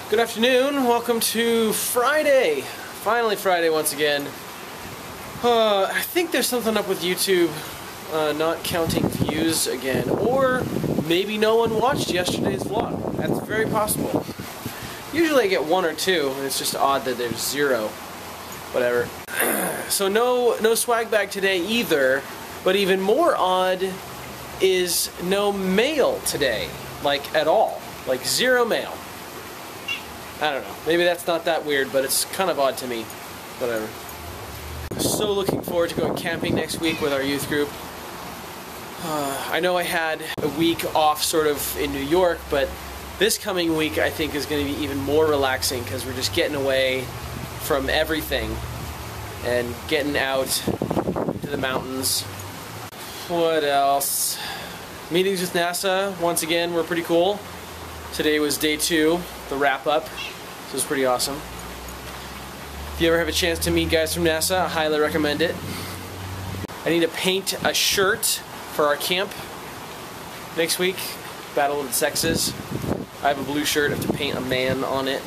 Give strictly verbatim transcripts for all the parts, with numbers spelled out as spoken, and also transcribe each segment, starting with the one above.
Good afternoon, welcome to Friday. Finally Friday once again. Uh, I think there's something up with YouTube uh, not counting views again, or maybe no one watched yesterday's vlog. That's very possible. Usually I get one or two, and it's just odd that there's zero. Whatever. So no, no swag bag today either, but even more odd is no mail today, like at all. Like zero mail. I don't know. Maybe that's not that weird, but it's kind of odd to me. Whatever. So looking forward to going camping next week with our youth group. Uh, I know I had a week off sort of in New York, but this coming week I think is going to be even more relaxing because we're just getting away from everything and getting out to the mountains. What else? Meetings with NASA, once again, were pretty cool. Today was day two, the wrap-up. This was pretty awesome. If you ever have a chance to meet guys from NASA, I highly recommend it. I need to paint a shirt for our camp next week, Battle of the Sexes. I have a blue shirt, I have to paint a man on it.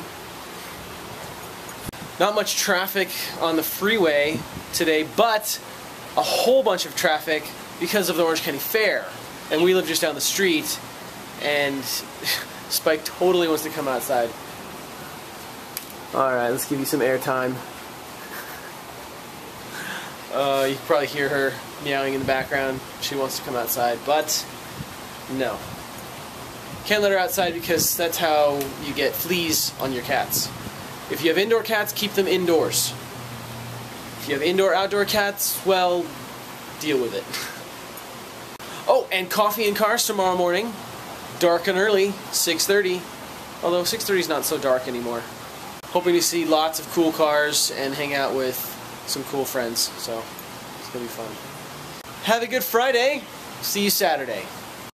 Not much traffic on the freeway today, but a whole bunch of traffic because of the Orange County Fair. And we live just down the street, and Spike totally wants to come outside. Alright, let's give you some airtime. Uh, you can probably hear her meowing in the background. She wants to come outside, but no. Can't let her outside because that's how you get fleas on your cats. If you have indoor cats, keep them indoors. If you have indoor-outdoor cats, well, deal with it. Oh, and coffee and cars tomorrow morning. Dark and early, six thirty. Although six thirty is not so dark anymore. Hoping to see lots of cool cars and hang out with some cool friends. So, it's going to be fun. Have a good Friday. See you Saturday.